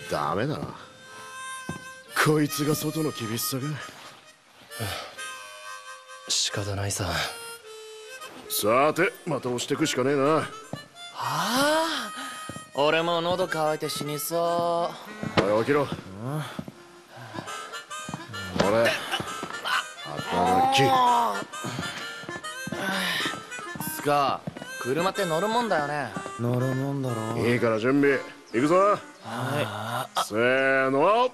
ダメだな。こいつが外の厳しさが。 仕方ないさ。 さてまた押してくしかねえな。 はあ、俺も喉乾いて死にそおい起きろ。俺働き。 つか車って乗るもんだよね。 乗るもんだろ。 いいから準備行くぞ。 はせーの。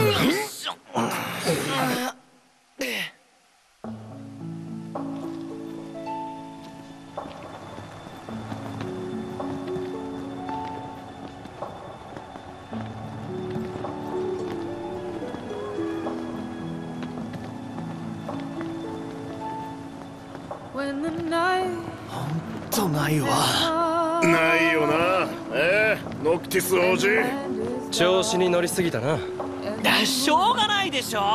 とないわ。 ないよな。ノクティス王子。 調子に乗りすぎたな。 しょうがないでしょ。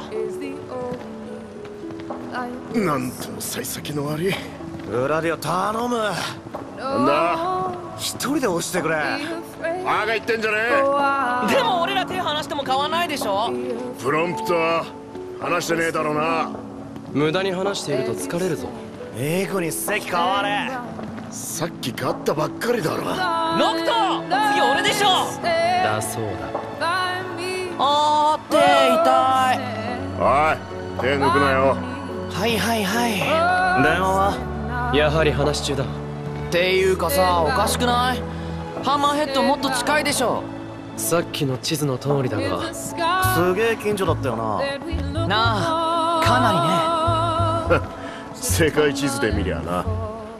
なんとも幸先の悪い。 グラディオ頼む。 なんだ。 一人で押してくれ。 バカ言ってんじゃねえ。でも俺ら手離しても買わないでしょ。 プロンプター話してねえだろうな。 無駄に話していると疲れるぞ。いい子に席変われ。 さっき勝ったばっかりだろ。 ノクト次俺でしょ。 だそうだ。 あー手痛い。 おい手抜くなよ。 はいはいはい。 電話はやはり話中だ。 っていうかさ、おかしくない？ハンマーヘッドもっと近いでしょ。 さっきの地図の通りだが、すげえ近所だったよな。 なあ、かなりね。 世界地図で見りゃな。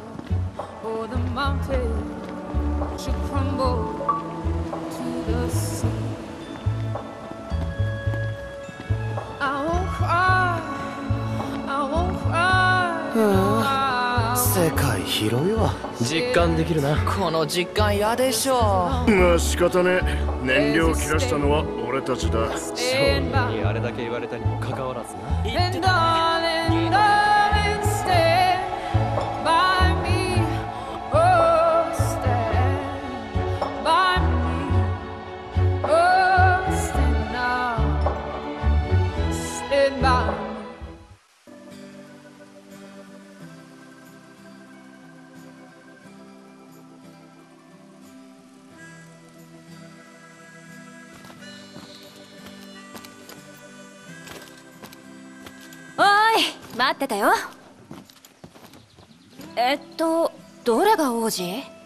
世界広いわ。実感できるな。 この実感嫌でしょ。 まあ仕方ねえ。燃料切らしたのは俺たちだ。 少年にあれだけ言われたにもかかわらずな。 言ってた。 待ってたよ。どれが王子？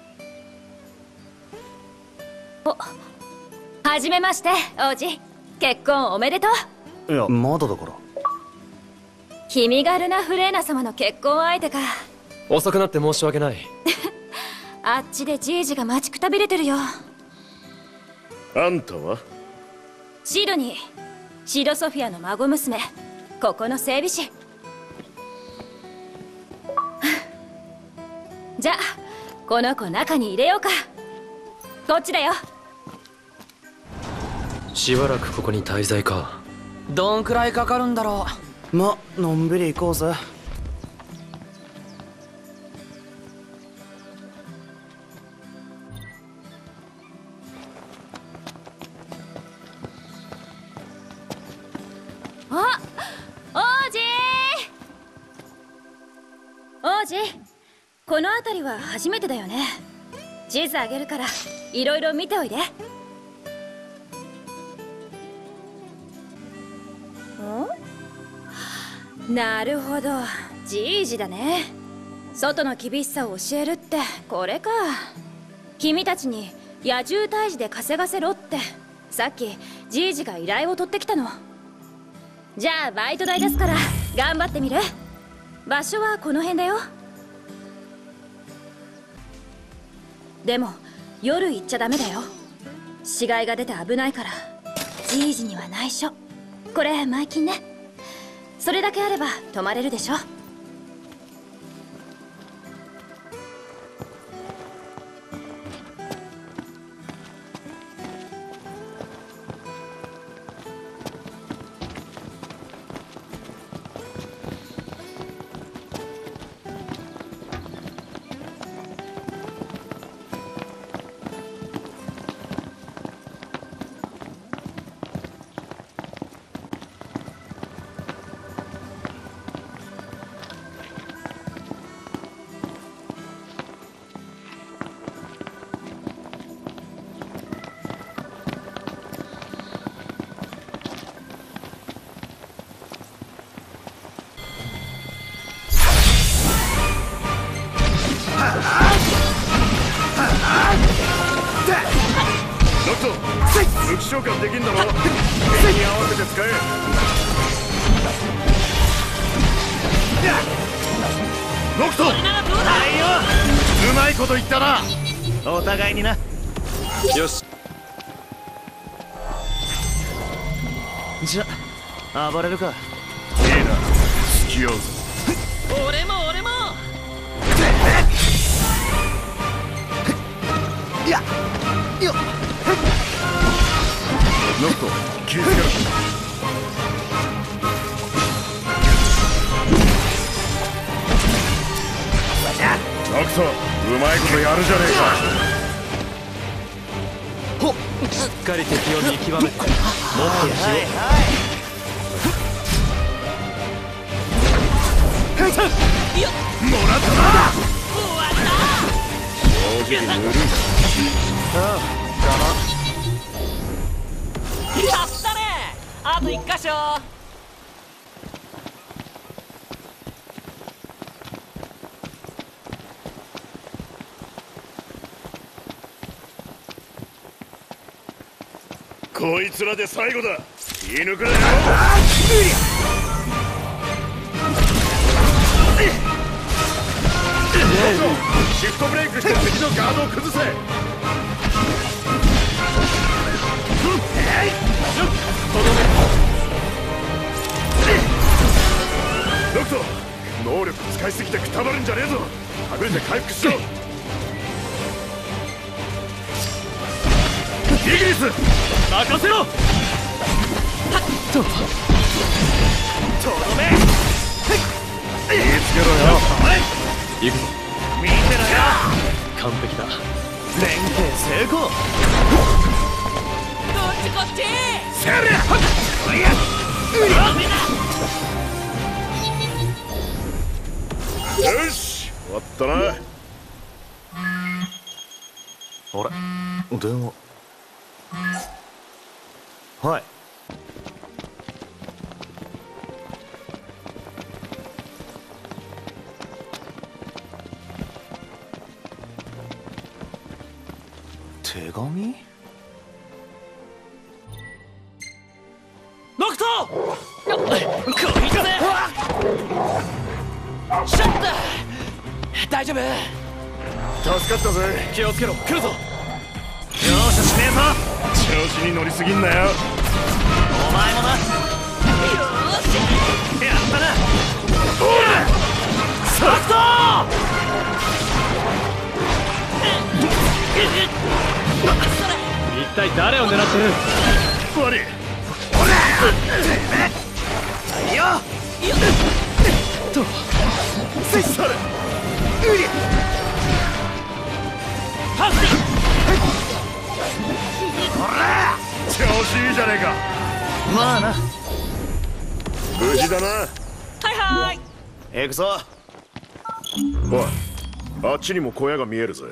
はじめまして、王子。結婚おめでとう。 いや、まだだから。 君がルナ・フレーナ様の結婚相手か。 遅くなって申し訳ない。 あっちでじいじが待ちくたびれてるよ。 あんたは？ シドニー、シドソフィアの孫娘。ここの整備士。じゃあこの子中に入れようか。こっちだよ。 しばらくここに滞在か。 どんくらいかかるんだろう。ま、のんびり行こうぜ。 あ、王子王子、この辺りは初めてだよね。地図あげるからいろいろ見ておいで。なるほど、じいじだね。外の厳しさを教えるってこれか。君たちに野獣退治で稼がせろってさっきじいじが依頼を取ってきたの。じゃあバイト代出すから頑張ってみる。場所はこの辺だよ。でも夜行っちゃダメだよ。死骸が出て危ないから。じいじには内緒。これ前金ね。それだけあれば泊まれるでしょ。 武器召喚できんだろ。敵に合わせて使え。ノクト、うまいこと言ったな。 お互いにな。 よし。 じゃ暴れるか。 いいな、付き合うぞ。 俺もいやよっ。 ノクト、気づけろ。ノクト、うまいことやるじゃねえか。 ほっ、しっかり敵を見極めてもっとしよもらったな。正直ぬるいう。ああ、 やったね。あと1箇所。 こいつらで最後だ。気抜くなよ。シフトブレイクして敵のガードを崩せ。ノクト、能力使いすぎてくたばるんじゃねえぞ。隠れて回復しろ。イギリス、任せろ。 とどめ。 言いつけろよ。 行くぞ。 見てろよ。 完璧だ。連携成功。 こっちこっち。 せやれ。よし、終わったな。 あれ、電話。はい。手紙？ ノクト！こいつ！シャッター！大丈夫？ 助かったぜ。 気をつけろ、来るぞ！ 容赦しねえぞ。 調子に乗りすぎんなよ。 お前もな。 よーし！ やったな。 おら！ ソフト！一体誰を狙ってる？ 悪い。 よっとそれ。調子いいじゃねえか。 まあな。 無事だな。 はいはい。 行くぞ。 おい、あっちにも小屋が見えるぜ。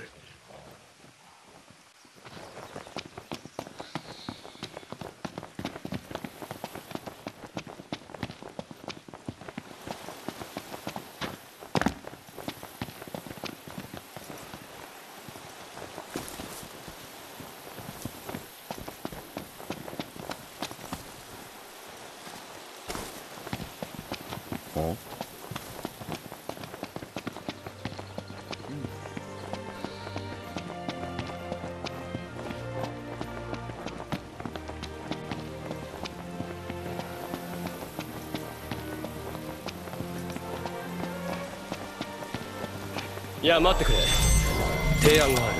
いや待ってくれ。提案があ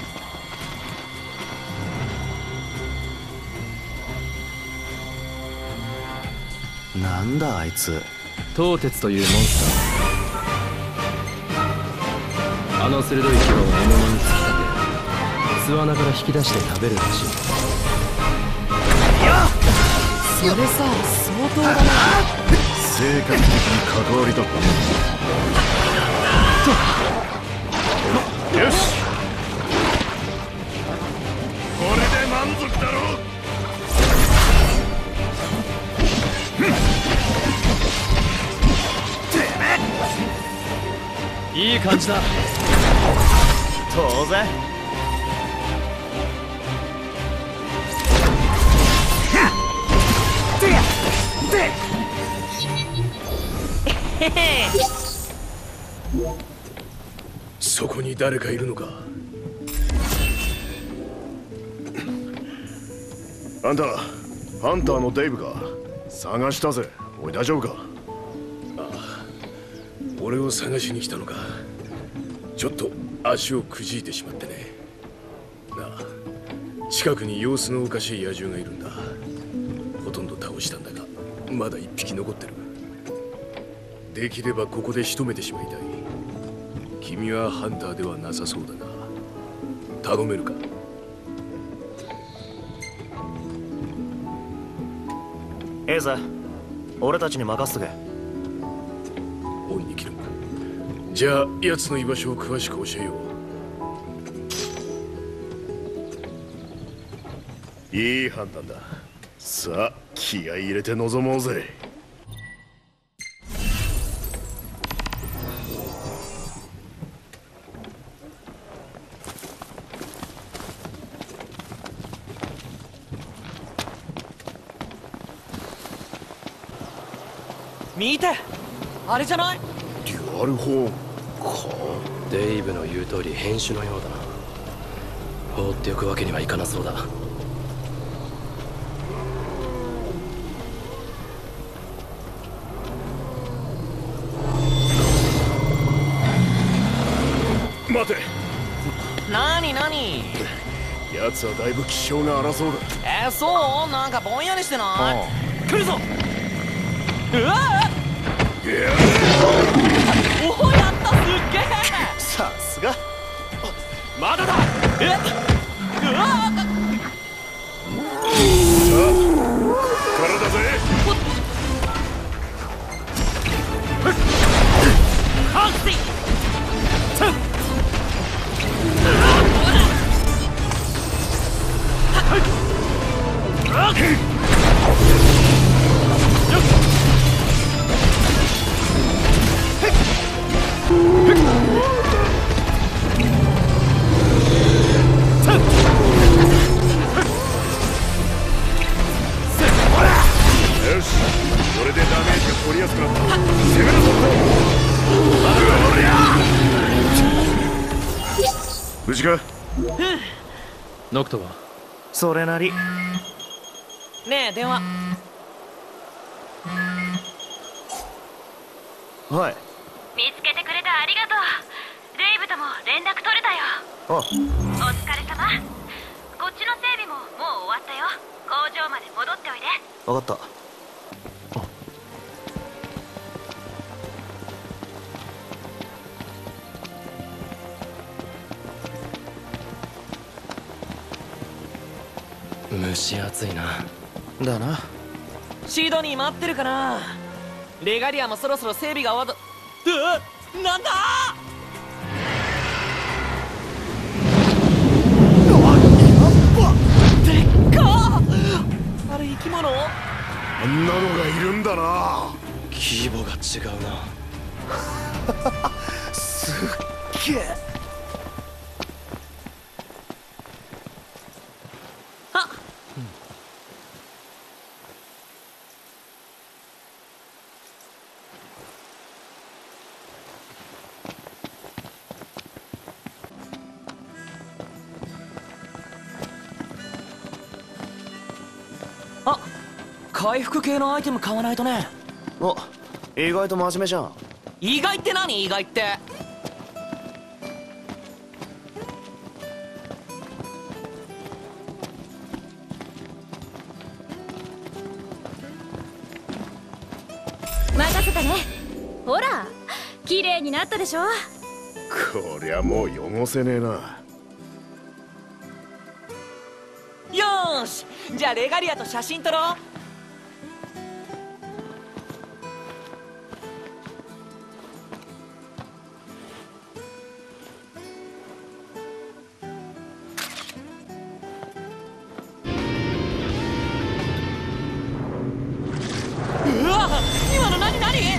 る。 なんだあいつ。 東鉄というモンスター。あの鋭い牙を獲物に突き立て巣穴から引き出して食べるらしい。それさ相当だな。 性格的に関わりたくない。よし、これで満足だろう。 いい感じだ。 当然。 そこに誰かいるのか。あんたハンターのデイブか。探したぜ。おい大丈夫か。 俺を探しに来たのか。ちょっと足をくじいてしまってね。なあ、近くに様子のおかしい野獣がいるんだ。ほとんど倒したんだがまだ一匹残ってる。できればここで仕留めてしまいたい。君はハンターではなさそうだな。頼めるか。 ええぜ、俺たちに任せとけ。 おいに切る。じゃあ奴の居場所を詳しく教えよう。いい判断だ。さあ気合い入れて臨もうぜ。 見て、あれじゃない？ デュアルホーンか。 デイブの言う通り変種のようだな。放っておくわけにはいかなそうだ。 待て。 なに奴はだいぶ気性が荒そうだ。 そうなんかぼんやりしてない？来るぞ。うわおお、やった、すっげえ。 さすが。 まだだ。うわからだぜ。 ハンスティよし、これでダメージが取りやすくなった。攻めるぞ。無事か。 ノクトはそれなり。 ねえ、電話。 はい。 見つけてくれてありがとう。デイブとも連絡取れたよ。 あ、 お疲れ様。こっちの整備ももう終わったよ。工場まで戻っておいで。 分かった。 蒸し暑いな。 だな。 シドニー待ってるかな。レガリアもそろそろ整備が終わった。なんだ。でっか。あれ生き物？ あんなのがいるんだな。 規模が違うな。 すっげえ。 あ、回復系のアイテム買わないとね。 お、意外と真面目じゃん。 意外って何？意外って。 任せたね。ほら綺麗になったでしょ。 こりゃもう汚せねえな。 よーし、じゃあレガリアと写真撮ろう。うわ、今の何？ あれ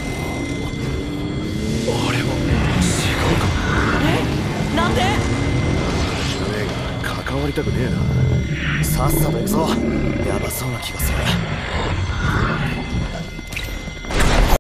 は違うか。 なんで？ 知らねえが関わりたくねえな。 さっさと行くぞ。やばそうな気がする。